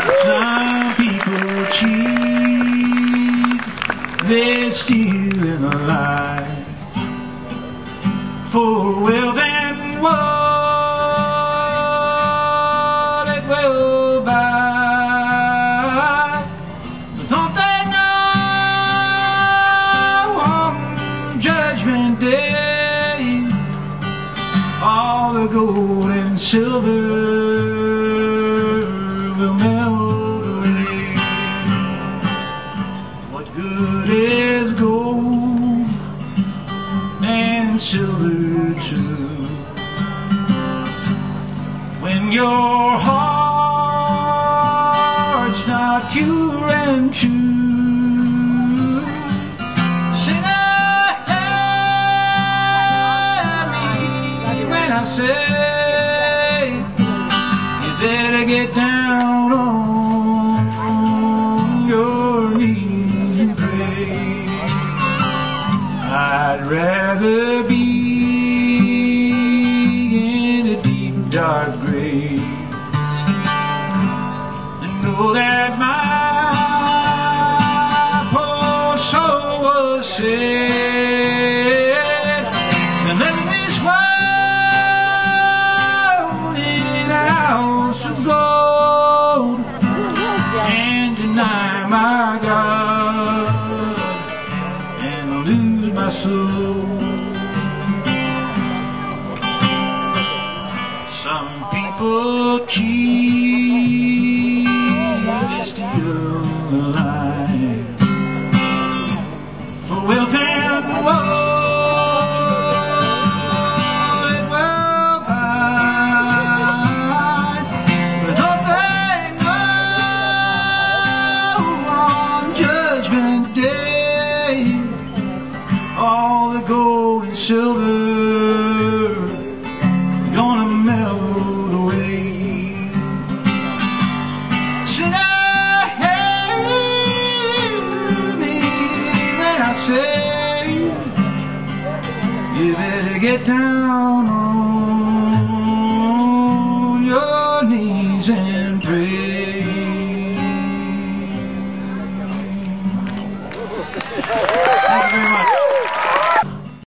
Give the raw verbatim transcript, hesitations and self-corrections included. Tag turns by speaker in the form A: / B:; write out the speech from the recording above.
A: Some people cheat, they steal in a lie for wealth and what it will buy. But don't they know on Judgment Day all the gold and silver will melt away? What good is gold and silver too when your heart's not pure and true? Sinner, hear me when I say you better get down on your knees and pray. I'd rather be in a deep dark grave and know that my poor soul was saved than live in this world in a house of gold and deny my God and lose my soul. Some people cheat, they steal the lie for wealth and what it will buy. But don't they know on Judgment Day all the gold and silver gonna melt away? Sinner, hear me when I say you better get down on